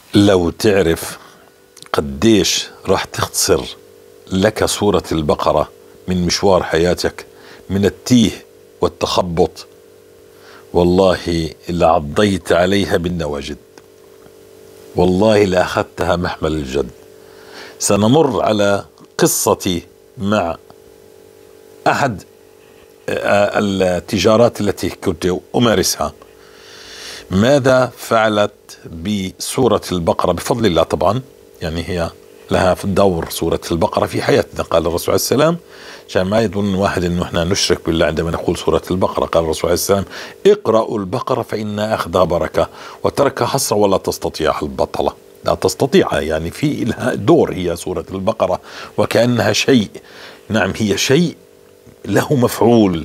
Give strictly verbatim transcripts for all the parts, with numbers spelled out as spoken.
لو تعرف قديش راح تختصر لك سورة البقرة من مشوار حياتك، من التيه والتخبط، والله لعضيت عليها بالنواجد، والله لأخذتها محمل الجد. سنمر على قصتي مع أحد التجارات التي كنت أمارسها. ماذا فعلت بسورة البقرة؟ بفضل الله طبعا، يعني هي لها في الدور سورة البقرة في حياتنا. قال الرسول عليه السلام، عشان ما يظن واحد انه احنا نشرك بالله عندما نقول سورة البقرة، قال الرسول عليه السلام: اقرأوا البقرة فإن أخذها بركة وتركها حسرة ولا تستطيعها البطلة. لا تستطيعها، يعني في لها دور هي سورة البقرة، وكأنها شيء، نعم هي شيء له مفعول.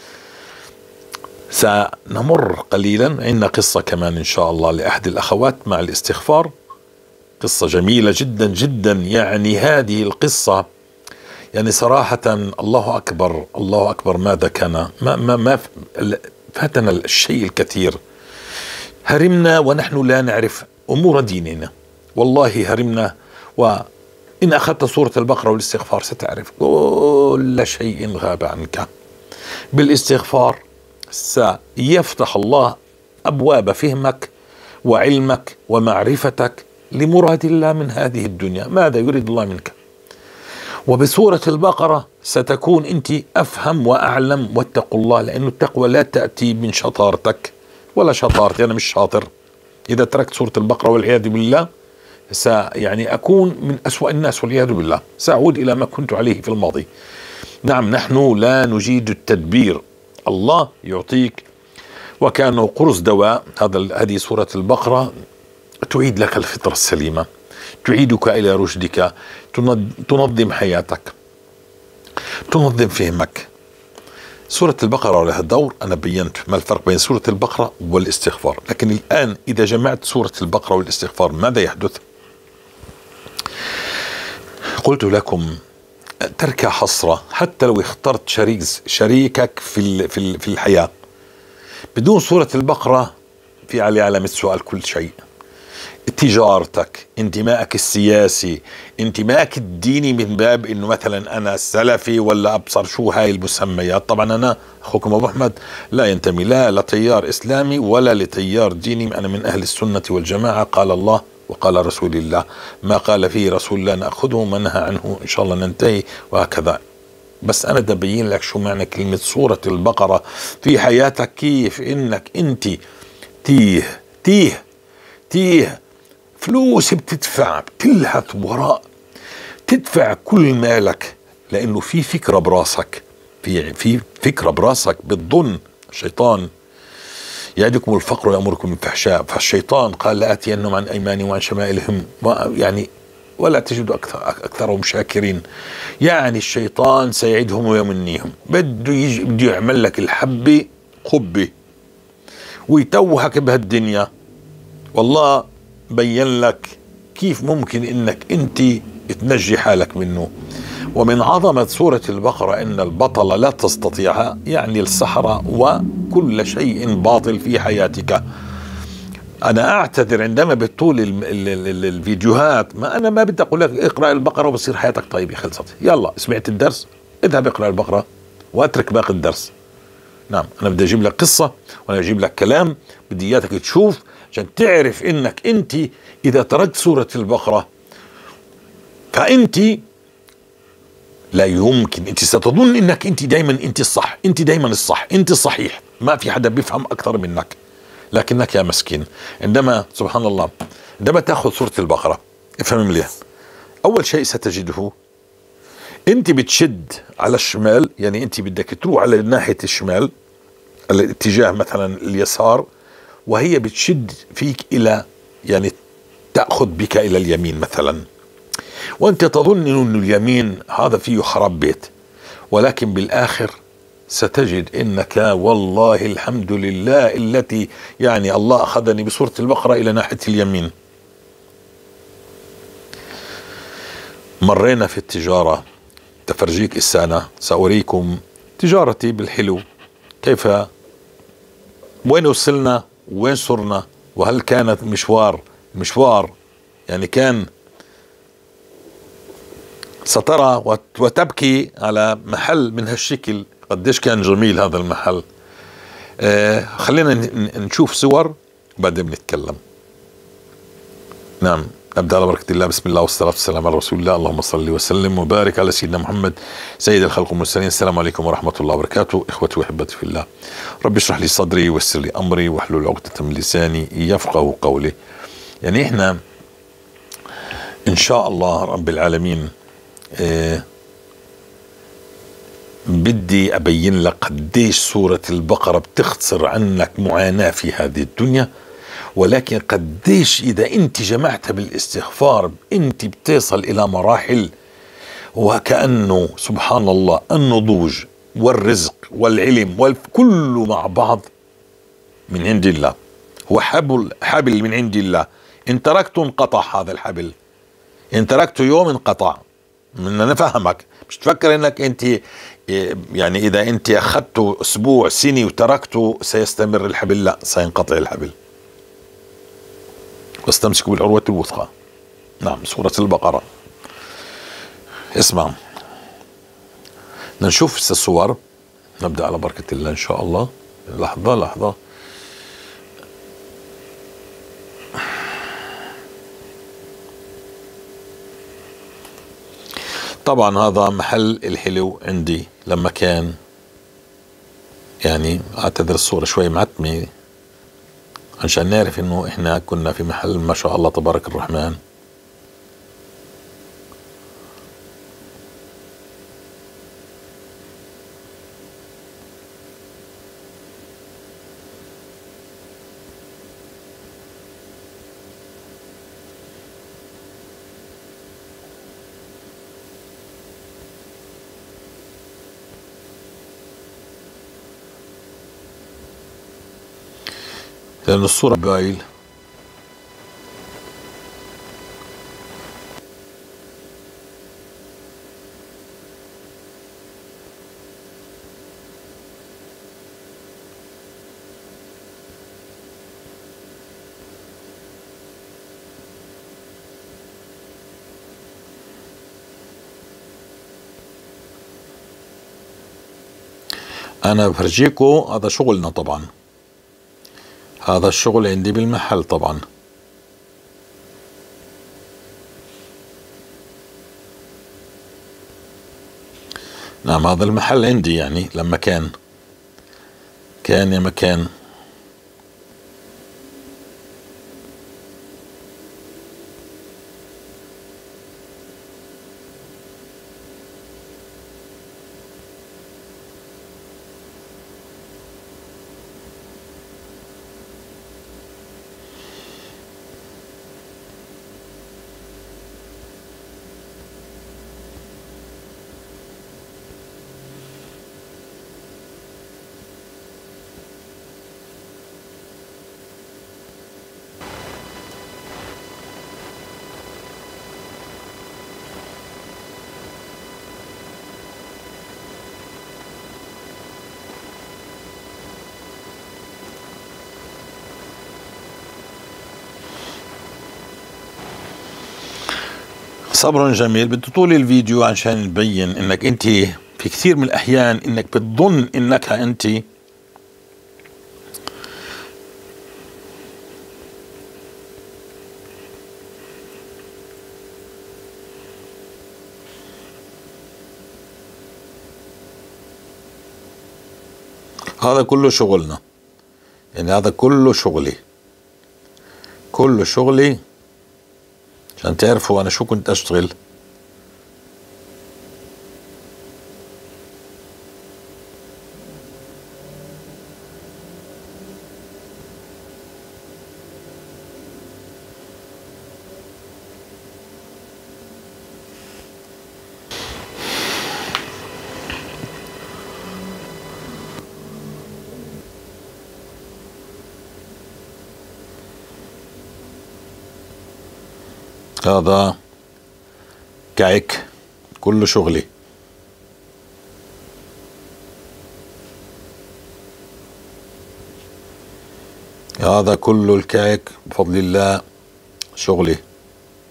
سنمر قليلا، عندنا قصة كمان إن شاء الله لأحد الأخوات مع الاستغفار، قصة جميلة جدا جدا. يعني هذه القصة يعني صراحة الله أكبر الله أكبر، ماذا كان ما, ما, ما فاتنا الشيء الكثير. هرمنا ونحن لا نعرف أمور ديننا، والله هرمنا. وإن أخذت سورة البقرة والاستغفار ستعرف كل شيء غاب عنك. بالاستغفار سيفتح الله أبواب فهمك وعلمك ومعرفتك لمراد الله من هذه الدنيا، ماذا يريد الله منك. وبسورة البقرة ستكون أنت أفهم وأعلم، واتقوا الله، لأن التقوى لا تأتي من شطارتك ولا شطارتي، أنا مش شاطر. إذا تركت سورة البقرة والعياذ بالله سيعني أكون من أسوأ الناس والعياذ بالله، سأعود إلى ما كنت عليه في الماضي. نعم، نحن لا نجيد التدبير، الله يعطيك وكأنه قرص دواء. هذا هذه سورة البقرة تعيد لك الفطرة السليمة، تعيدك إلى رشدك، تنظم حياتك، تنظم فهمك. سورة البقرة لها دور، أنا بينت ما الفرق بين سورة البقرة والاستغفار. لكن الآن إذا جمعت سورة البقرة والاستغفار ماذا يحدث؟ قلت لكم ترك حسرة، حتى لو اخترت شريك شريكك في في الحياة بدون سورة البقرة في عليه علامة سؤال كل شيء. تجارتك، انتمائك السياسي، انتمائك الديني، من باب انه مثلا انا سلفي ولا ابصر شو هاي المسميات. طبعا انا اخوكم ابو احمد لا ينتمي لا لتيار اسلامي ولا لتيار ديني، انا من اهل السنة والجماعة. قال الله وقال رسول الله، ما قال فيه رسول الله نأخذه، وما نهى عنه ان شاء الله ننتهي، وهكذا. بس انا بدي ابين لك شو معنى كلمة سورة البقرة في حياتك، كيف انك انت تيه تيه تيه فلوس بتدفع، بتلهث وراء، تدفع كل مالك، لانه في فكرة براسك، في في فكرة براسك بتظن. الشيطان يعدكم الفقر ويأمركم بالفحشاء، فالشيطان قال لآتينهم عن أيمانهم وعن شمائلهم، يعني ولا تجد أكثر أكثرهم شاكرين. يعني الشيطان سيعدهم ويمنيهم، بده يجي بده يعمل لك الحبة قبة ويتوهك بهالدنيا. والله بين لك كيف ممكن انك انت تنجي حالك منه. ومن عظمة سورة البقرة ان البطل لا تستطيعها، يعني السحرة وكل شيء باطل في حياتك. انا اعتذر عندما بتطول ال ال ال الفيديوهات، ما انا ما بدي اقول لك اقرأ البقرة وبصير حياتك طيبة خلصت. يلا سمعت الدرس، اذهب اقرأ البقرة واترك باقي الدرس. نعم، انا بدي اجيب لك قصة وانا اجيب لك كلام، بدي اياك تشوف عشان تعرف انك انت اذا تركت سورة البقرة فانت لا يمكن، انت ستظن انك انت دايما انت الصح، انت دايما الصح، انت الصحيح، ما في حدا بيفهم اكثر منك. لكنك يا مسكين عندما سبحان الله عندما تاخذ سورة البقرة، افهم مليح، اول شيء ستجده انت بتشد على الشمال، يعني انت بدك تروح على ناحية الشمال، الاتجاه مثلا اليسار، وهي بتشد فيك الى يعني تأخذ بك الى اليمين مثلا، وانت تظن انه اليمين هذا فيه خراب بيت، ولكن بالاخر ستجد انك والله الحمد لله التي يعني الله اخذني بسورة البقرة الى ناحية اليمين. مرينا في التجارة، تفرجيك إسانا سأريكم تجارتي بالحلو، كيف وين وصلنا وين صرنا، وهل كانت مشوار مشوار يعني كان سترى وتبكي على محل من هالشكل. قديش كان جميل هذا المحل. آه خلينا نشوف صور وبعدين بنتكلم. نعم، نبدأ على بركة الله. بسم الله والصلاة والسلام على رسول الله. اللهم صل وسلم وبارك على سيدنا محمد سيد الخلق والمرسلين. السلام عليكم ورحمة الله وبركاته. إخوتي وأحبتي في الله، رب اشرح لي صدري ويسر لي أمري واحلل عقدة من لساني يفقه قولي. يعني إحنا إن شاء الله رب العالمين آه بدي أبين لك قديش سورة البقرة بتختصر عنك معاناة في هذه الدنيا، ولكن قديش إذا أنت جمعتها بالاستغفار أنت بتصل إلى مراحل، وكأنه سبحان الله النضوج والرزق والعلم والكل مع بعض من عند الله. هو حبل حبل من عند الله، إن تركته انقطع هذا الحبل، إن تركته يوم انقطع. من أنا فهمك، مش تفكر إنك أنت يعني إذا أنت أخذته أسبوع سنة وتركته سيستمر الحبل، لا، سينقطع الحبل. واستمسكوا بالعروة الوثقى. نعم، سورة البقرة. اسمع، نشوف الصور. نبدأ على بركة الله إن شاء الله. لحظة لحظة. طبعا هذا محل الحلو عندي لما كان، يعني اعتذر الصورة شوي معتمة عشان نعرف انه احنا كنا في محل ما شاء الله تبارك الرحمن. لأن الصورة بايل. أنا بفرجيكم هذا شغلنا طبعا، هذا الشغل عندي بالمحل طبعا. نعم، هذا المحل عندي يعني لما كان كان يا مكان. صبر جميل. بدي طول الفيديو عشان نبين انك انت في كثير من الاحيان انك بتظن انك انت هذا كله شغلنا، يعني هذا كله شغلي، كله شغلي عشان تعرفوا انا شو كنت اشتغل. هذا كعك كله شغلي. هذا كله الكعك بفضل الله شغلي.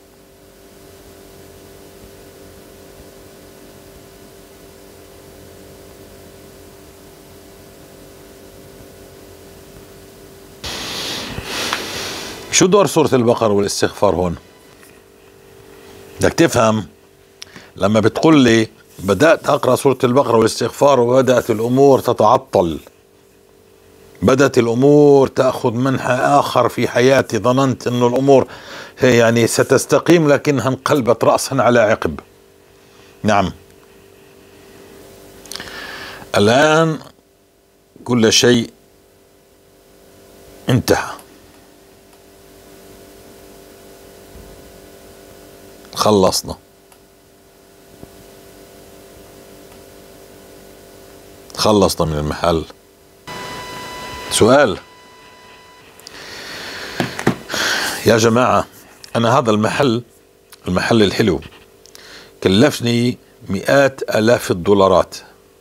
شو دور سورة البقرة والاستغفار هون؟ بدك تفهم لما بتقول لي بدأت أقرأ سورة البقرة والاستغفار وبدأت الأمور تتعطل، بدأت الأمور تأخذ منحى آخر في حياتي، ظننت أنه الأمور هي يعني ستستقيم لكنها انقلبت رأسا على عقب. نعم، الآن كل شيء انتهى، خلصنا، خلصنا من المحل. سؤال يا جماعة، أنا هذا المحل المحل الحلو كلفني مئات آلاف الدولارات،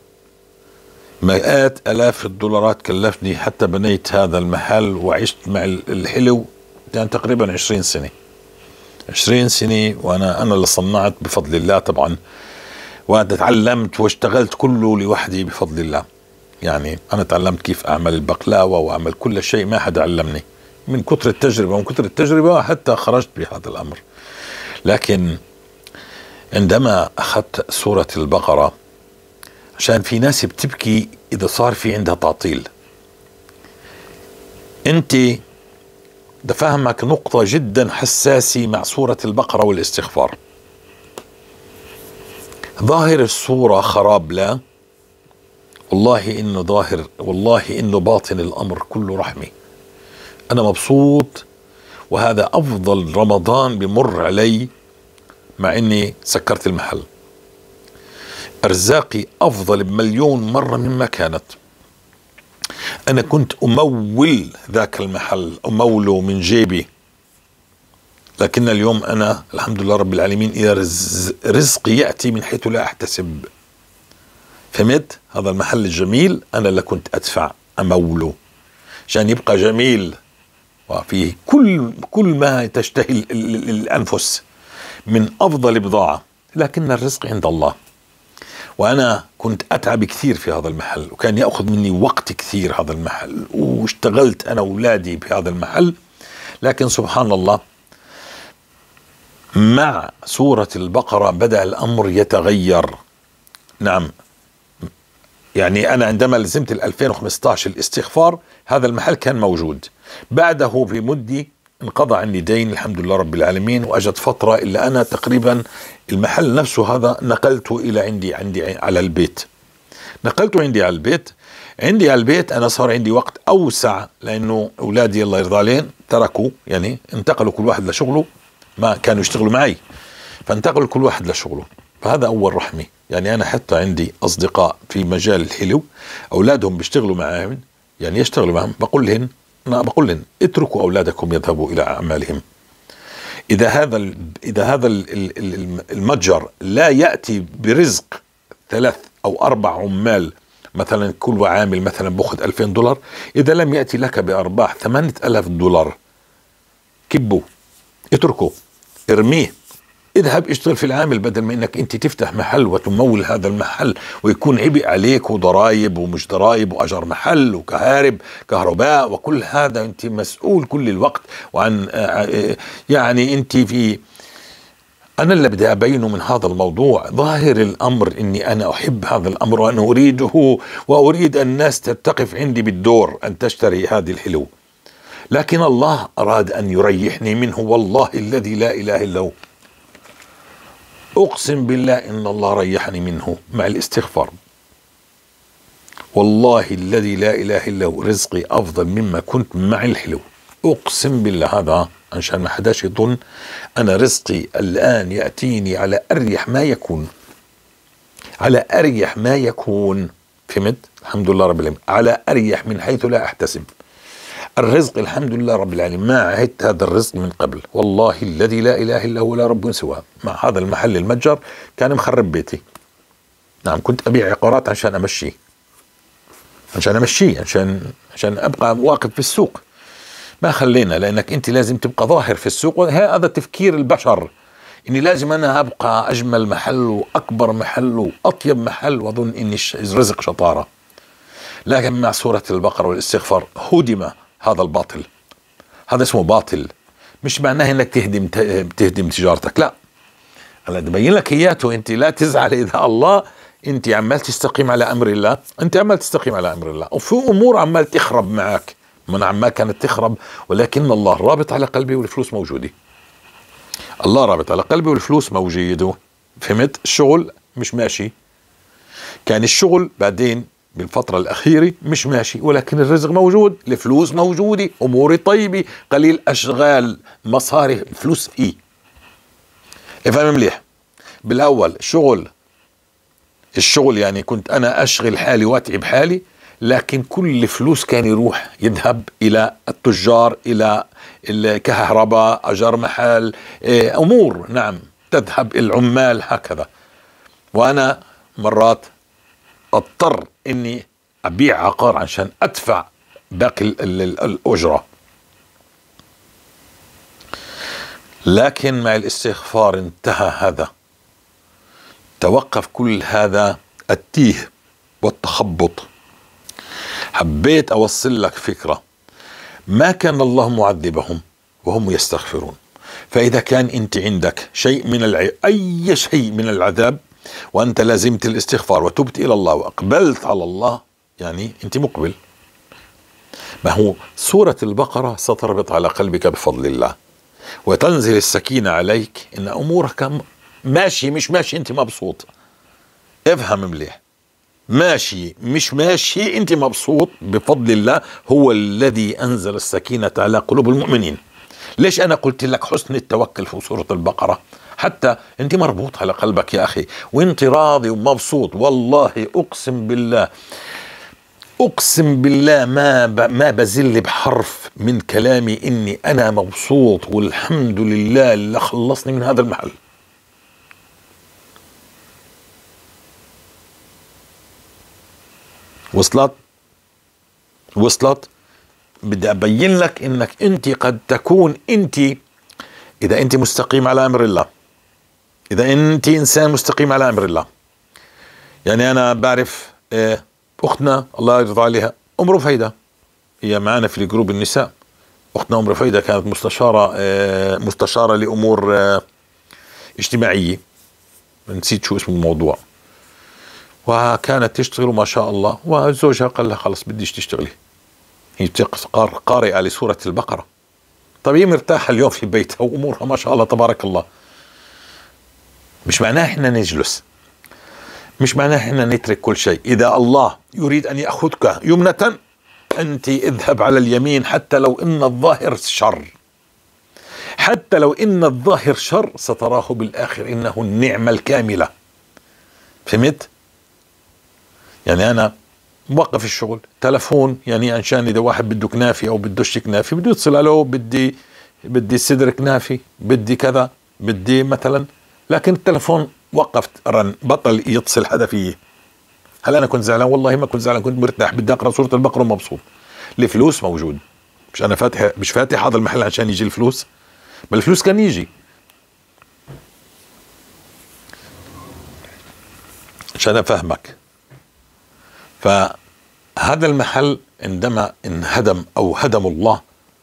مئات آلاف الدولارات كلفني حتى بنيت هذا المحل وعشت مع الحلو يعني تقريبا عشرين سنة عشرين سنة، وأنا أنا اللي صنعت بفضل الله طبعا، وأنا تعلمت واشتغلت كله لوحدي بفضل الله. يعني أنا تعلمت كيف أعمل البقلاوة وأعمل كل شيء، ما حدا علمني، من كثر التجربة ومن كثر التجربة حتى خرجت بهذا الأمر. لكن عندما أخذت سورة البقرة، عشان في ناس بتبكي إذا صار في عندها تعطيل، أنت بدي أفهمك نقطة جدا حساسة مع سورة البقرة والاستغفار. ظاهر الصورة خراب، لا والله إنه ظاهر، والله إنه باطن الأمر كله رحمة. أنا مبسوط، وهذا أفضل رمضان بمر علي مع إني سكرت المحل. أرزاقي أفضل بمليون مرة مما كانت. أنا كنت أمول ذاك المحل، أموله من جيبي، لكن اليوم أنا الحمد لله رب العالمين إذا رزقي يأتي من حيث لا أحتسب. فهمت؟ هذا المحل الجميل أنا اللي كنت أدفع أموله عشان يبقى جميل وفيه كل كل ما تشتهي الأنفس من أفضل بضاعة، لكن الرزق عند الله. وأنا كنت أتعب كثير في هذا المحل، وكان يأخذ مني وقت كثير هذا المحل، واشتغلت أنا وأولادي بهذا المحل. لكن سبحان الله مع سورة البقرة بدأ الأمر يتغير. نعم، يعني أنا عندما لزمت ال ألفين وخمسة عشر الاستغفار هذا المحل كان موجود، بعده بمدة انقضى عني دين الحمد لله رب العالمين، وأجت فترة إلا أنا تقريبا المحل نفسه هذا نقلته إلى عندي عندي على البيت، نقلته عندي على البيت. عندي على البيت أنا صار عندي وقت أوسع، لأنه أولادي الله يرضى عليهم تركوا، يعني انتقلوا كل واحد لشغله، ما كانوا يشتغلوا معي فانتقلوا كل واحد لشغله. فهذا أول رحمة. يعني أنا حتى عندي أصدقاء في مجال الحلو أولادهم بيشتغلوا معهم، يعني يشتغلوا معهم، بقول لهم أنا بقول لهم اتركوا أولادكم يذهبوا إلى أعمالهم. إذا هذا إذا هذا المتجر لا يأتي برزق ثلاث أو أربع عمال، مثلا كل عامل مثلا بأخذ ألفين دولار، إذا لم يأتي لك بأرباح ثمانية آلاف دولار، كبه، اتركه، ارميه، اذهب اشتغل في العامل، بدل ما انك انت تفتح محل وتمول هذا المحل ويكون عبء عليك وضرائب ومش ضرائب واجر محل وكهارب كهرباء وكل هذا، انت مسؤول كل الوقت. وعن يعني انت في انا اللي بدي ابينه من هذا الموضوع ظاهر الامر اني انا احب هذا الامر وانا اريده، واريد الناس تتقف عندي بالدور ان تشتري هذه الحلو، لكن الله اراد ان يريحني منه. والله الذي لا اله الا هو، أقسم بالله إن الله ريحني منه مع الاستغفار. والله الذي لا إله إلا هو رزقي أفضل مما كنت مع الحلو، أقسم بالله. هذا عشان ما حداش يظن، أنا رزقي الآن يأتيني على أريح ما يكون، على أريح ما يكون. فهمت؟ الحمد لله رب العالمين، على أريح من حيث لا أحتسب. الرزق الحمد لله رب العالمين، ما عهدت هذا الرزق من قبل، والله الذي لا إله إلا هو لا رب سواه. مع هذا المحل المتجر كان مخرب بيتي. نعم، كنت أبيع عقارات عشان أمشي عشان أمشي عشان عشان أبقى واقف في السوق. ما خلينا، لأنك أنت لازم تبقى ظاهر في السوق، وهذا تفكير البشر، إني لازم أنا أبقى أجمل محل وأكبر محل وأطيب محل، وأظن إني الرزق شطارة. لكن مع سورة البقرة والاستغفار هدم هذا الباطل، هذا اسمه باطل. مش معناه انك تهدم تهدم تجارتك، لا، انا ببين لك اياته. انت لا تزعل اذا الله انت عمال تستقيم على امر الله، انت عمال تستقيم على امر الله، وفي امور عمال تخرب معك، من عمال كانت تخرب، ولكن الله رابط على قلبي والفلوس موجوده. الله رابط على قلبي والفلوس موجوده. فهمت؟ الشغل مش ماشي، كان الشغل بعدين بالفترة الأخيرة مش ماشي، ولكن الرزق موجود، الفلوس موجودة، أموري طيبة، قليل أشغال، مصاري، فلوس إيه. افهم مليح. بالأول شغل الشغل يعني كنت أنا أشغل حالي وأتعب حالي، لكن كل فلوس كان يروح يذهب إلى التجار، إلى الكهرباء، أجار محل، أمور نعم تذهب العمال هكذا. وأنا مرات اضطر اني ابيع عقار عشان ادفع باقي الاجرة، لكن مع الاستغفار انتهى هذا، توقف كل هذا التيه والتخبط. حبيت اوصل لك فكرة، ما كان الله معذبهم وهم يستغفرون. فاذا كان انت عندك شيء من الع... اي شيء من العذاب وأنت لازمت الاستغفار وتبت إلى الله وأقبلت على الله، يعني أنت مقبل. ما هو سورة البقرة ستربط على قلبك بفضل الله، وتنزل السكينة عليك إن أمورك ماشي مش ماشي أنت مبسوط. افهم مليح، ماشي مش ماشي أنت مبسوط بفضل الله، هو الذي أنزل السكينة على قلوب المؤمنين. ليش أنا قلت لك حسن التوكل في سورة البقرة؟ حتى انت مربوط على قلبك يا اخي، وانت راضي ومبسوط. والله اقسم بالله اقسم بالله ما ما بزل بحرف من كلامي اني انا مبسوط والحمد لله اللي خلصني من هذا المحل. وصلت وصلت بدي ابين لك انك انت قد تكون انت، اذا انت مستقيم على امر الله، إذا أنت إنسان مستقيم على أمر الله. يعني أنا بعرف أختنا الله يرضى عليها أم رفيدة، هي معنا في الجروب النساء. أختنا أم رفيدة كانت مستشارة مستشارة لأمور اجتماعية، نسيت شو اسم الموضوع، وكانت تشتغل ما شاء الله، وزوجها قال لها خلص بديش تشتغلي، هي قارئة لسورة البقرة. طيب هي مرتاحة اليوم في بيتها وأمورها ما شاء الله تبارك الله. مش معناه احنا نجلس، مش معناه احنا نترك كل شيء. اذا الله يريد ان ياخذك يمنة انت اذهب على اليمين، حتى لو ان الظاهر شر، حتى لو ان الظاهر شر ستراه بالاخر انه النعمة الكاملة. فهمت؟ يعني انا موقف الشغل، تلفون يعني عشان اذا واحد بده كنافي او بدوش كنافي بده يتصل له، بدي بدي صدر كنافي، بدي كذا، بدي مثلا، لكن التلفون وقفت رن، بطل يتصل حدا فيه. هل انا كنت زعلان؟ والله ما كنت زعلان، كنت مرتاح، بدي اقرا سورة البقرة ومبسوط. الفلوس موجود، مش انا فاتح مش فاتح هذا المحل عشان يجي الفلوس، بل الفلوس كان يجي عشان افهمك. فهذا المحل عندما انهدم او هدم الله،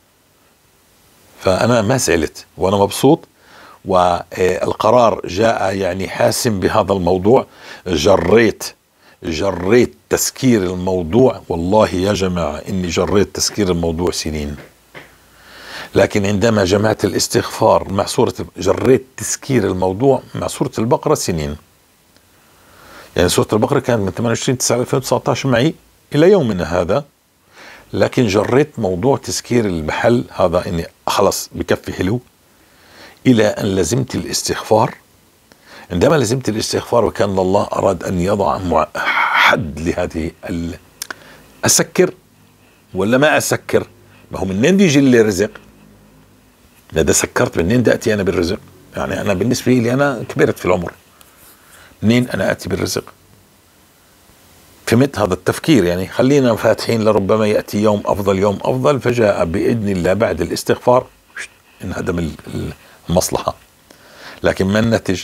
فانا ما زعلت وانا مبسوط، والقرار جاء يعني حاسم بهذا الموضوع. جريت جريت تسكير الموضوع، والله يا جماعة إني جريت تسكير الموضوع سنين، لكن عندما جمعت الاستغفار مع سورة، جريت تسكير الموضوع مع سورة البقرة سنين. يعني سورة البقرة كانت من ثمانية وعشرين تسعة ألفين وتسعة عشر معي إلى يومنا هذا، لكن جريت موضوع تسكير المحل هذا إني خلص بكفي حلو، إلى أن لزمت الاستغفار. عندما لزمت الاستغفار وكان الله أراد أن يضع حد لهذه ال... أسكر ولا ما أسكر؟ ما هو منين يجي لي رزق؟ إذا سكرت منين بدي أتي أنا بالرزق؟ يعني أنا بالنسبة لي أنا كبرت في العمر، منين أنا أتي بالرزق؟ فهمت هذا التفكير؟ يعني خلينا فاتحين لربما يأتي يوم أفضل، يوم أفضل، فجاء بإذن الله بعد الاستغفار انهدم المصلحة. لكن ما النتج؟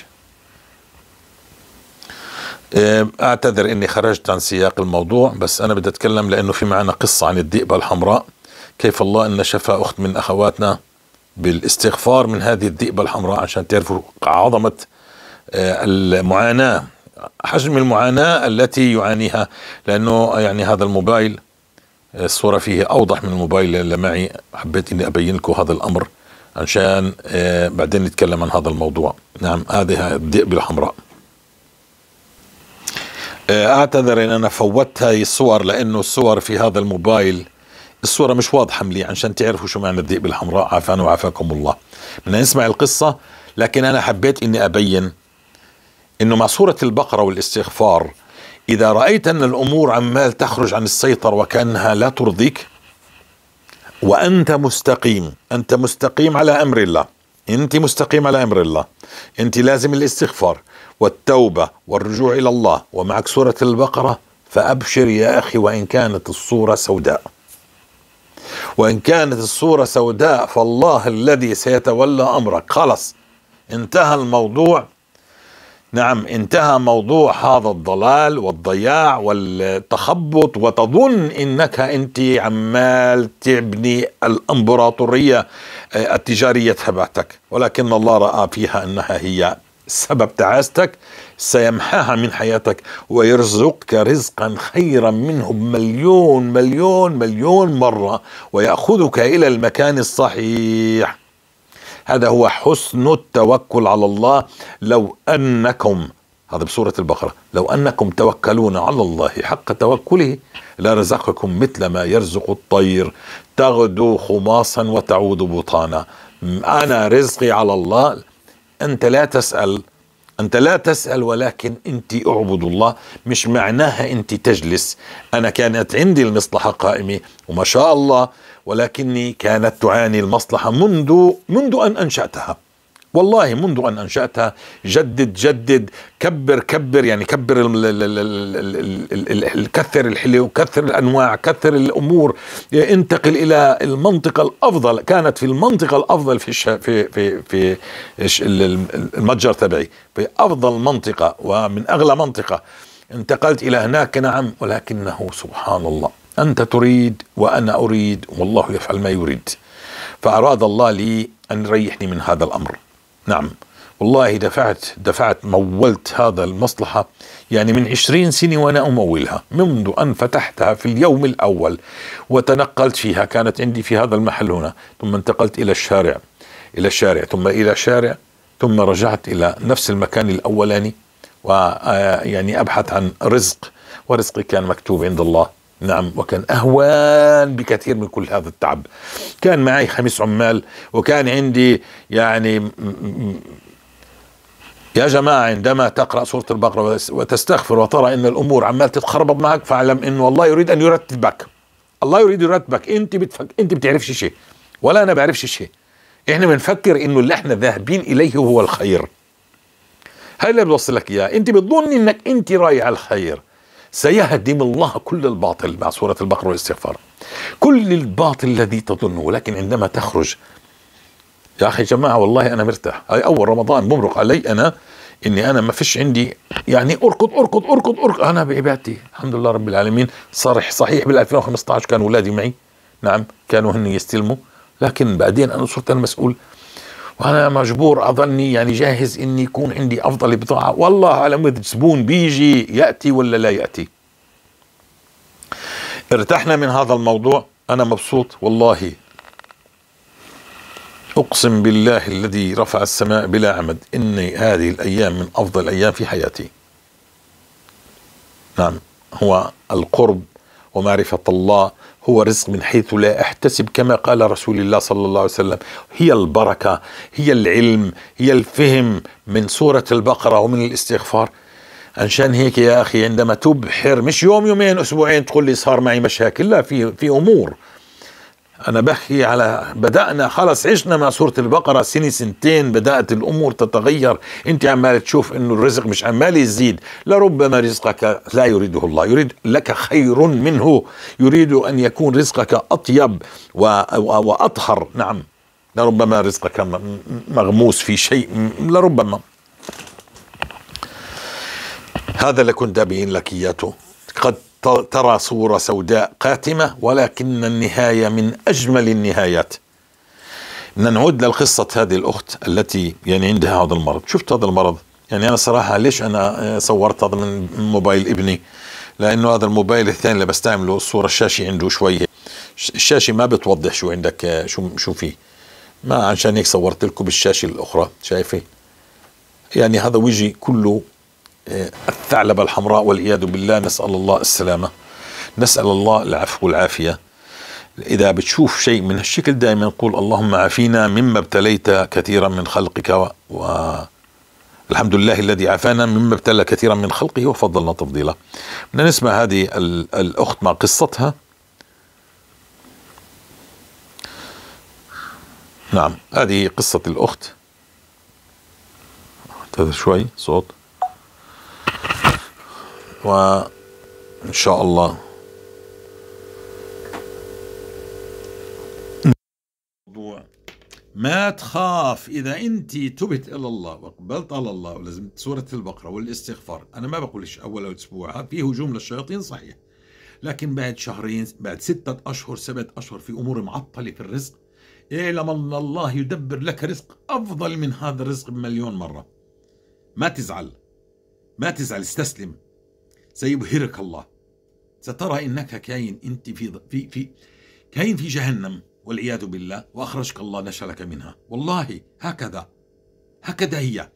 اعتذر اني خرجت عن سياق الموضوع، بس انا بدي اتكلم لانه في معنا قصة عن الذئبة الحمراء، كيف الله ان شفى اخت من اخواتنا بالاستغفار من هذه الذئبة الحمراء عشان تعرفوا عظمة المعاناة، حجم المعاناة التي يعانيها. لأنه يعني هذا الموبايل الصورة فيه أوضح من الموبايل اللي معي، حبيت إني أبين لكم هذا الأمر عشان بعدين نتكلم عن هذا الموضوع. نعم، هذه الذئبة الحمراء. أعتذر إن أنا فوتت هاي الصور، لأنه الصور في هذا الموبايل الصورة مش واضحة مليح عشان تعرفوا شو معنى الذئبة الحمراء. عافانا وعافاكم الله. بدنا نسمع القصة، لكن أنا حبيت إني أبين إنه مع سورة البقرة والاستغفار إذا رأيت أن الأمور عمال تخرج عن السيطرة وكأنها لا ترضيك وأنت مستقيم، أنت مستقيم على أمر الله، أنت مستقيم على أمر الله، أنت لازم الاستغفار والتوبة والرجوع إلى الله ومعك سورة البقرة، فأبشر يا أخي وإن كانت الصورة سوداء. وإن كانت الصورة سوداء فالله الذي سيتولى أمرك. خلص انتهى الموضوع. نعم، انتهى موضوع هذا الضلال والضياع والتخبط، وتظن انك انت عمال تبني الامبراطورية التجارية تبعتك، ولكن الله رأى فيها انها هي سبب تعاستك، سيمحاها من حياتك ويرزقك رزقا خيرا منه بمليون مليون مليون مرة، ويأخذك الى المكان الصحيح. هذا هو حسن التوكل على الله. لو أنكم، هذا بسورة البقرة، لو أنكم توكلون على الله حق توكله لرزقكم مثل ما يرزق الطير تغدو خماصا وتعود بطانا. أنا رزقي على الله. أنت لا تسأل، أنت لا تسأل، ولكن أنت اعبد الله. مش معناها أنت تجلس. أنا كانت عندي المصلحة قائمة وما شاء الله، ولكني كانت تعاني المصلحة منذ منذ أن أنشأتها. والله منذ أن أنشأتها. جدد جدد، كبر كبر، يعني كبر، كثر الحلو، كثر الأنواع، كثر الأمور، انتقل إلى المنطقة الأفضل. كانت في المنطقة الأفضل في الش... في في في المتجر تبعي، في أفضل منطقة ومن أغلى منطقة، انتقلت إلى هناك. نعم، ولكنه سبحان الله أنت تريد وأنا أريد والله يفعل ما يريد. فأراد الله لي أن يريحني من هذا الأمر. نعم والله دفعت دفعت مولت هذا المصلحة يعني من عشرين سنة وأنا أمولها، منذ أن فتحتها في اليوم الأول وتنقلت فيها. كانت عندي في هذا المحل هنا، ثم انتقلت إلى الشارع إلى الشارع ثم إلى شارع، ثم رجعت إلى نفس المكان الأولاني، ويعني أبحث عن رزق، ورزقي كان مكتوب عند الله. نعم، وكان أهوان بكثير من كل هذا التعب. كان معي خمس عمال، وكان عندي يعني يا جماعة عندما تقرأ سورة البقرة وتستغفر وترى أن الأمور عمال تتخربط معك، فاعلم أنه الله يريد أن يرتبك. الله يريد يرتبك. أنت بتفك... أنت بتعرفش شيء ولا أنا بعرفش شيء. إحنا بنفكر إنه اللي إحنا ذاهبين إليه هو الخير. هاي اللي بوصلك إياه. أنت بتظن إنك أنت رايح على الخير. سيهدم الله كل الباطل مع سورة البقرة والاستغفار، كل الباطل الذي تظنه. لكن عندما تخرج يا أخي جماعة والله أنا مرتاح. هاي أول رمضان بمرق علي أنا إني أنا ما فيش عندي يعني أركض أركض أركض أركض. أنا بعبادتي الحمد لله رب العالمين. صرح صحيح بال ألفين وخمسة عشر كانوا أولادي معي، نعم كانوا هن يستلموا، لكن بعدين أنا صرت المسؤول، وأنا مجبور أظني يعني جاهز إني يكون عندي أفضل بضاعة. والله أعلم إذا زبون بيجي يأتي ولا لا يأتي. ارتحنا من هذا الموضوع. أنا مبسوط والله، أقسم بالله الذي رفع السماء بلا عمد إن هذه الأيام من أفضل الأيام في حياتي. نعم، هو القرب ومعرفة الله هو رزق من حيث لا أحتسب، كما قال رسول الله صلى الله عليه وسلم. هي البركة، هي العلم، هي الفهم من سورة البقرة ومن الاستغفار. عشان هيك يا أخي عندما تبحر مش يوم يومين أسبوعين تقول لي صار معي مشاكل، لا، في في أمور. أنا بحكي على بدأنا خلص عشنا مع سورة البقرة سنة سنتين، بدأت الأمور تتغير. أنت عمال تشوف إنه الرزق مش عمال يزيد، لربما رزقك لا يريده الله، يريد لك خير منه، يريد أن يكون رزقك أطيب وأطهر. نعم، لربما رزقك مغموس في شيء، لربما. هذا اللي كنت أبين لك إياته. قد ترى صورة سوداء قاتمة، ولكن النهاية من أجمل النهايات. بدنا نعود للقصة هذه الأخت التي يعني عندها هذا المرض. شفت هذا المرض، يعني أنا صراحة ليش أنا صورت هذا من موبايل ابني؟ لأنه هذا الموبايل الثاني اللي بستعمله الصورة الشاشة عنده شوي، الشاشة ما بتوضح شو عندك، شو شو فيه، ما عشان هيك صورت لكم بالشاشة الأخرى. شايفة يعني هذا وجهي كله الثعلبة الحمراء والعياذ بالله، نسأل الله السلامة، نسأل الله العفو والعافية. إذا بتشوف شيء من هالشكل دائما قول اللهم عافينا مما ابتليت كثيرا من خلقك، والحمد لله الذي عافانا مما ابتلى كثيرا من خلقه وفضلنا تفضيلا. بدنا نسمع هذه الأخت مع قصتها. نعم هذه قصة الأخت. هذا شوي صوت، وإن شاء الله موضوع ما تخاف. إذا أنت تبت إلى الله وقبلت على الله ولازم سورة البقرة والاستغفار، أنا ما بقولش أول أسبوع في هجوم للشياطين صحيح، لكن بعد شهرين، بعد ستة أشهر سبعة أشهر في أمور معطلة في الرزق، اعلم أن الله يدبر لك رزق أفضل من هذا الرزق بمليون مرة. ما تزعل، ما تزعل، استسلم، سيبهرك الله. سترى إنك كاين، أنت في في في كاين في جهنم والعياذ بالله، وأخرجك الله نشلك منها. والله هكذا هكذا هي،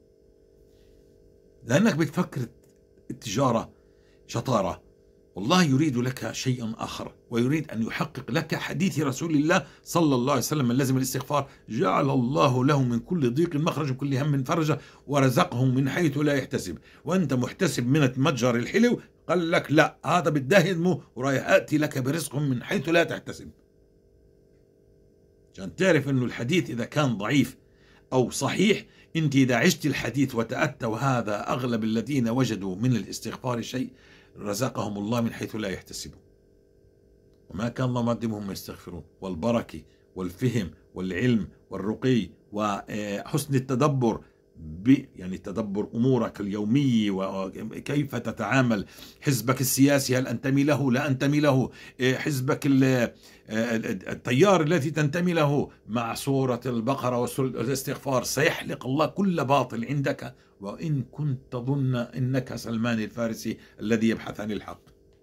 لأنك بتفكر التجارة شطارة. والله يريد لك شيء آخر، ويريد أن يحقق لك حديث رسول الله صلى الله عليه وسلم: من لزم الاستغفار جعل الله له من كل ضيق مخرج، كل هم فرجا، ورزقهم من حيث لا يحتسب. وأنت محتسب من المتجر الحلو، قال لك لا، هذا بده يهدمه ورايح آتي لك برزقهم من حيث لا تحتسب. عشان تعرف أنه الحديث إذا كان ضعيف أو صحيح، أنت إذا عشت الحديث وتأتى، وهذا أغلب الذين وجدوا من الاستغفار شيء، رزقهم الله من حيث لا يحتسبون. وما كان الله معذبهم يستغفرون. والبركة والفهم والعلم والرقي وحسن التدبر، يعني تدبر أمورك اليومية وكيف تتعامل. حزبك السياسي هل أنتمي له لا أنتمي له، حزبك التيار الذي تنتمي له، مع سورة البقرة والاستغفار سيحلق الله كل باطل عندك. وإن كنت تظن إنك سلمان الفارسي الذي يبحث عن الحق،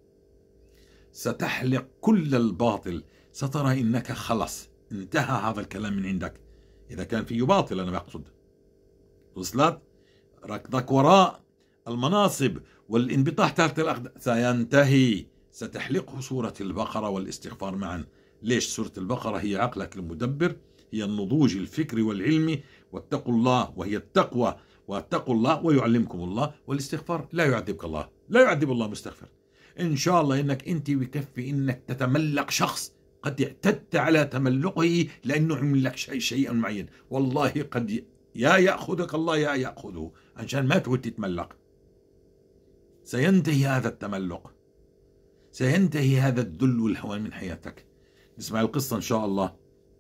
ستحلق كل الباطل، سترى إنك خلص انتهى هذا الكلام من عندك، إذا كان فيه باطل أنا بقصد. وصلت؟ ركضك وراء المناصب والانبطاح تحت الأقدام سينتهي، ستحلقه سورة البقرة والاستغفار معا. ليش؟ سورة البقرة هي عقلك المدبر، هي النضوج الفكري والعلمي، واتقوا الله وهي التقوى، واتقوا الله ويعلمكم الله. والاستغفار لا يعذبك الله، لا يعذب الله مستغفر. إن شاء الله إنك أنت بكفي إنك تتملق شخص قد اعتدت على تملقه لأنه عمل لك شيء شيئا معين، والله قد يا يأخذك الله يا يأخذه، عشان ما تعود تتملق. سينتهي هذا التملق، سينتهي هذا الذل والهوان من حياتك. نسمع القصة إن شاء الله.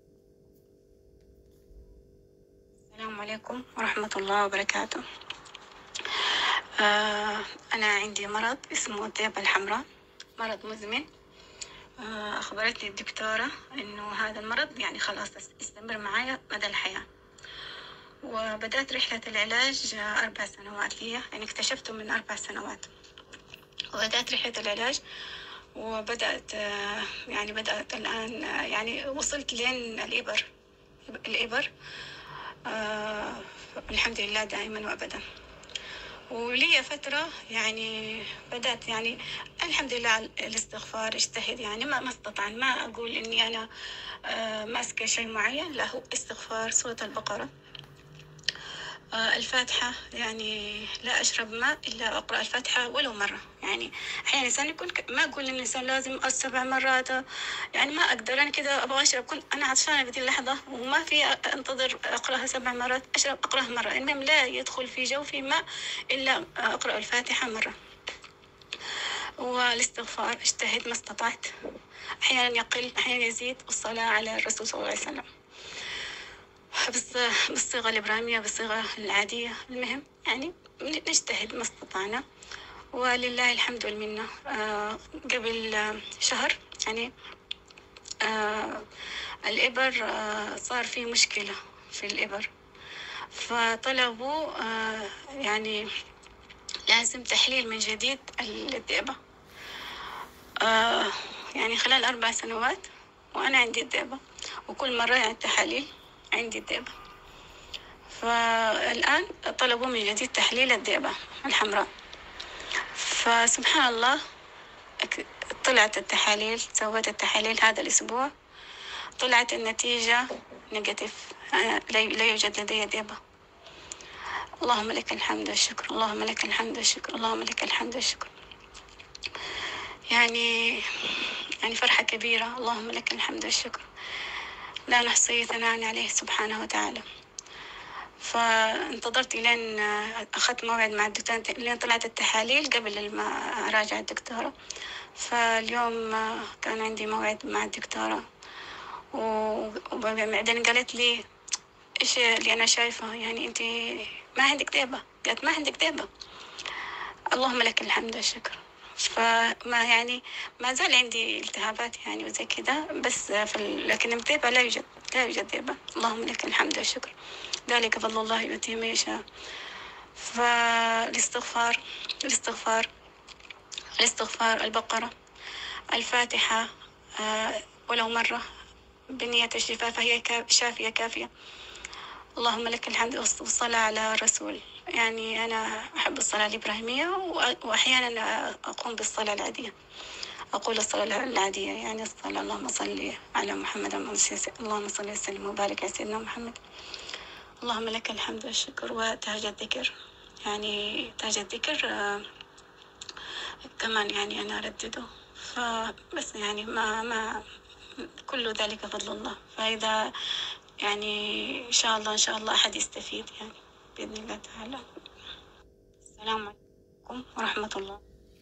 السلام عليكم ورحمة الله وبركاته. آه أنا عندي مرض اسمه الذئبة الحمراء، مرض مزمن. آه أخبرتني الدكتورة إنه هذا المرض يعني خلاص يستمر معايا مدى الحياة. وبدأت رحلة العلاج أربع سنوات لي، يعني اكتشفته من أربع سنوات. وبدأت رحلة العلاج وبدأت يعني بدأت الآن يعني وصلت لين الإبر الإبر آه الحمد لله دائما وأبدا. ولي فترة يعني بدأت يعني الحمد لله الاستغفار اجتهد، يعني ما ما استطعت، ما أقول إني أنا آه ماسكة شيء معين، لا، هو استغفار، سورة البقرة، آه الفاتحة. يعني لا أشرب ماء إلا أقرأ الفاتحة ولو مرة. يعني أحيانا الإنسان يكون ما أقول إن الإنسان لازم سبع مرات، يعني ما أقدر. أنا كذا أبغى أشرب، كنت أنا عطشانة في ذي اللحظة وما في أنتظر أقرأها سبع مرات، أشرب أقرأها مرة. المهم لا يدخل في جوفي ماء إلا أقرأ الفاتحة مرة. والاستغفار اجتهد ما استطعت، أحيانا يقل أحيانا يزيد، والصلاة على الرسول صلى الله عليه وسلم بس بالصيغة الإبراهيمية بالصيغة العادية. المهم يعني نجتهد ما استطعنا، ولله الحمد والمنة. آه قبل شهر يعني آه الإبر آه صار في مشكلة في الإبر، فطلبوا آه يعني لازم تحليل من جديد الذئبة. آه يعني خلال أربع سنوات وأنا عندي الذئبة، وكل مرة يعني التحاليل عندي الذئبة. فالآن طلبوا من جديد تحليل الذئبة الحمراء، فسبحان الله طلعت التحاليل، سويت التحاليل هذا الأسبوع، طلعت النتيجة نيجاتيف، لا يوجد لدي ذئبة. اللهم لك الحمد والشكر، اللهم لك الحمد والشكر، اللهم لك الحمد والشكر. يعني يعني فرحة كبيرة، اللهم لك الحمد والشكر، لا نحصي ثناء عليه سبحانه وتعالى. فانتظرت لين أخذت موعد مع الدكتور، لين طلعت التحاليل قبل ما أراجع الدكتورة. فاليوم كان عندي موعد مع الدكتورة، وبعدين قالت لي إيش اللي أنا شايفة، يعني أنت ما عندك ذئبة؟ قالت ما عندك ذئبة. اللهم لك الحمد والشكر. فما يعني ما زال عندي التهابات يعني وزي كذا، بس في ال... لكن الذئبة لا يوجد، لا يوجد ذئبة. اللهم لك الحمد والشكر، ذلك فضل الله يؤتيه من يشاء. فالاستغفار الاستغفار الاستغفار البقرة، الفاتحة آه ولو مرة بنية الشفاء فهي شافية كافية. اللهم لك الحمد، والصلاة على الرسول. يعني أنا أحب الصلاة الإبراهيمية، وأحيانا أقوم بالصلاة العادية، أقول الصلاة العادية يعني الصلاة اللهم صل على محمد، اللهم صل وسلم وبارك على سيدنا محمد. اللهم لك الحمد والشكر. وتاج الذكر، يعني تاج الذكر آه كمان يعني أنا أردده، فبس يعني ما ما كل ذلك فضل الله. فإذا يعني إن شاء الله إن شاء الله أحد يستفيد يعني بإذن الله تعالى. السلام عليكم ورحمة الله.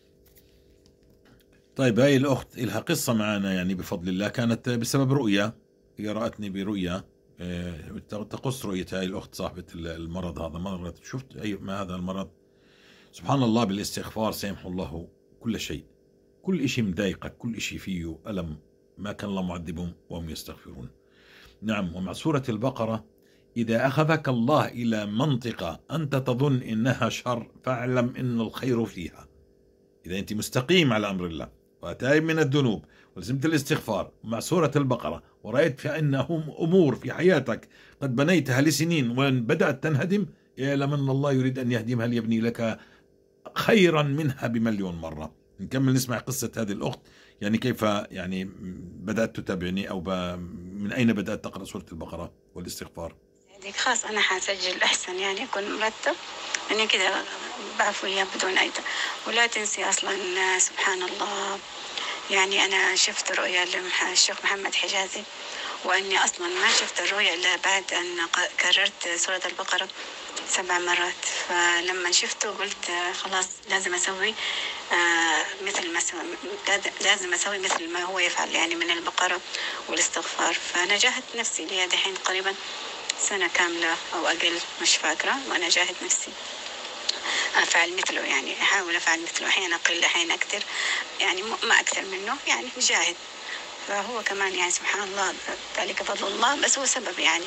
طيب، هاي الأخت لها قصة معنا يعني بفضل الله، كانت بسبب رؤية، هي رأتني برؤية تقص رؤية هاي الأخت صاحبة المرض هذا. مرض، شفت أي ما هذا المرض؟ سبحان الله، بالاستغفار سيمحو الله كل شيء. كل إشي مضايقك، كل إشي فيه ألم، ما كان الله معذبهم وهم يستغفرون. نعم. ومع سورة البقرة: إذا أخذك الله إلى منطقة أنت تظن إنها شر فاعلم إن الخير فيها. إذا أنت مستقيم على أمر الله وتائب من الذنوب ولزمت الاستغفار مع سورة البقرة، ورأيت فإنهم أمور في حياتك قد بنيتها لسنين وإن بدأت تنهدم، اعلم أن الله يريد أن يهدمها ليبني لك خيرا منها بمليون مرة. نكمل نسمع قصة هذه الأخت، يعني كيف يعني بدأت تتابعني، أو من أين بدأت تقرأ سورة البقرة والاستغفار. يعني خاص أنا حسجل أحسن، يعني يكون مرتب، يعني كده بعفو إياه بدون أيضا. ولا تنسي أصلا سبحان الله، يعني أنا شفت رؤيا للشيخ محمد حجازي، وأني أصلا ما شفت الرؤيا إلا بعد أن كررت سورة البقرة سبع مرات. فلما شفته قلت خلاص لازم أسوي آه مثل ما لازم أسوي مثل ما هو يفعل، يعني من البقرة والاستغفار. فأنا جاهدت نفسي لي دحين تقريبا سنة كاملة أو أقل مش فاكرة، وأنا جاهد نفسي أفعل مثله، يعني أحاول أفعل مثله، أحيانا أقل أحيانا أكثر، يعني ما أكثر منه، يعني جاهد. فهو كمان يعني سبحان الله ذلك فضل الله، بس هو سبب يعني.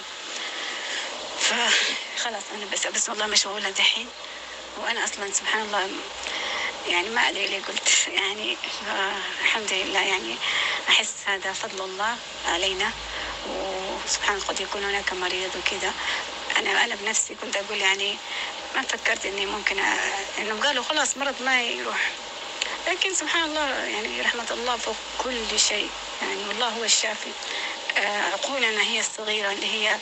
فخلاص أنا بس بس والله مشغولة دحين، وأنا أصلا سبحان الله يعني ما أدري ليه قلت يعني الحمد لله، يعني أحس هذا فضل الله علينا، وسبحان قد يكون هناك مريض وكذا. أنا أنا بنفسي كنت أقول يعني ما فكرت إني ممكن إنه قالوا خلاص مرض ما يروح، لكن سبحان الله يعني رحمة الله فوق كل شيء، يعني والله هو الشافي. عقولنا هي الصغيرة اللي هي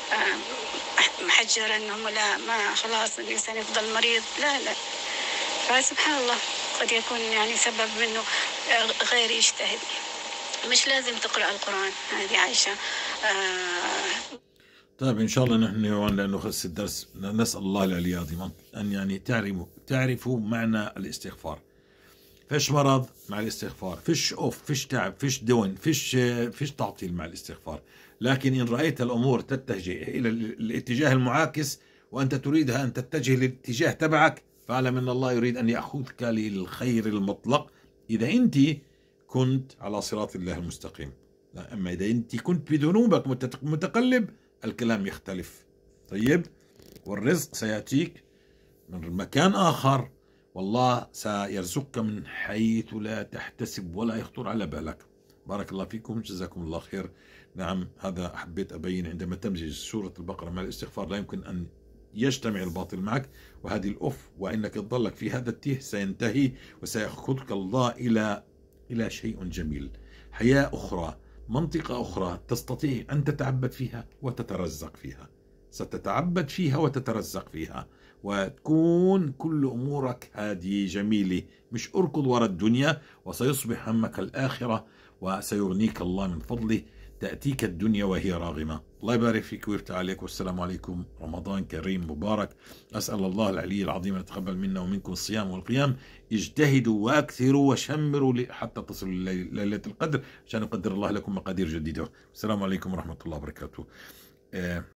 محجرة إنهم لا ما خلاص الإنسان يفضل مريض، لا لا. فسبحان الله قد يكون يعني سبب منه غير يجتهد، مش لازم تقرأ القرآن. هذه عائشة آه طيب إن شاء الله نحن لأنه خلص الدرس نسأل الله العلي العظيم أن يعني تعرفوا تعرفوا معنى الاستغفار. فيش مرض مع الاستغفار، فيش أوف، فيش تعب، فيش دون، فيش فيش تعطيل مع الاستغفار. لكن إن رأيت الأمور تتجه إلى الاتجاه المعاكس وأنت تريدها أن تتجه للاتجاه تبعك، فاعلم أن الله يريد أن يأخذك للخير المطلق إذا أنت كنت على صراط الله المستقيم. لا، أما إذا أنت كنت بذنوبك متقلب الكلام يختلف. طيب، والرزق سيأتيك من مكان آخر، والله سيرزقك من حيث لا تحتسب ولا يخطر على بالك. بارك الله فيكم، جزاكم الله خير. نعم، هذا حبيت أبين، عندما تمزج سورة البقرة مع الاستغفار لا يمكن أن يجتمع الباطل معك، وهذه الأف وإنك تظلك في هذا التيه سينتهي وسيأخذك الله إلى إلى شيء جميل، حياة أخرى، منطقة أخرى تستطيع أن تتعبد فيها وتترزق فيها. ستتعبد فيها وتترزق فيها، وتكون كل أمورك هذه جميلة، مش أركض وراء الدنيا، وسيصبح همك الآخرة وسيغنيك الله من فضله. تأتيك الدنيا وهي راغمة. الله يبارك فيك ويفتح عليك، والسلام عليكم، رمضان كريم مبارك. أسأل الله العلي العظيم أن يتقبل منا ومنكم الصيام والقيام. اجتهدوا وأكثروا وشمروا حتى تصلوا ليلة القدر، عشان يقدر الله لكم مقادير جديدة. السلام عليكم ورحمة الله وبركاته.